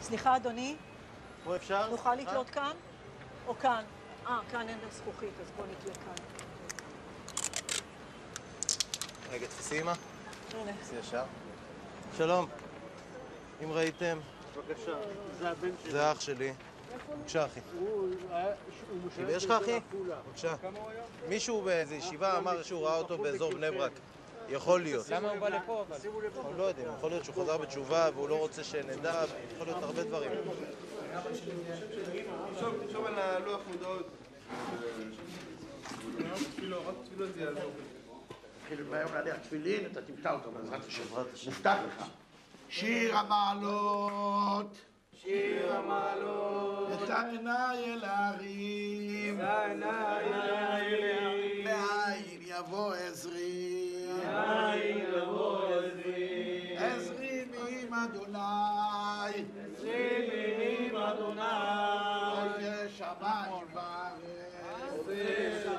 סליחה, אדוני. פה אפשר? נוכל לתלות כאן? או כאן? כאן אין זכוכית, אז בוא נתלה כאן. רגע, תפסי אמא. הנה. תפסי ישר. שלום. אם ראיתם... בבקשה, זה הבן שלי. זה אח שלי. בבקשה, אחי. הוא משלם יש לך אחי? בבקשה. מישהו באיזו ישיבה אמר שהוא ראה אותו באזור בני ברק. יכול להיות. למה הוא בא לפה? אנחנו לא יודעים, יכול להיות שהוא חזר בתשובה והוא לא רוצה שנדע, יכול להיות הרבה דברים. תרשום על הלוח מודעות. רק תפילות זה יעזור. תתחיל מהיום להניח תפילין, אתה תמצא אותו בעזרת השם. מובטח לך. שיר המעלות. שיר המעלות. את העיניי אל ההרים. את העיניי אל ההרים. מאין יבוא עזרי. מאין יבוא עזרי. עזרי מעם אדוני. עזרי מעם אדוני. עושה שמיים וארץ. עושה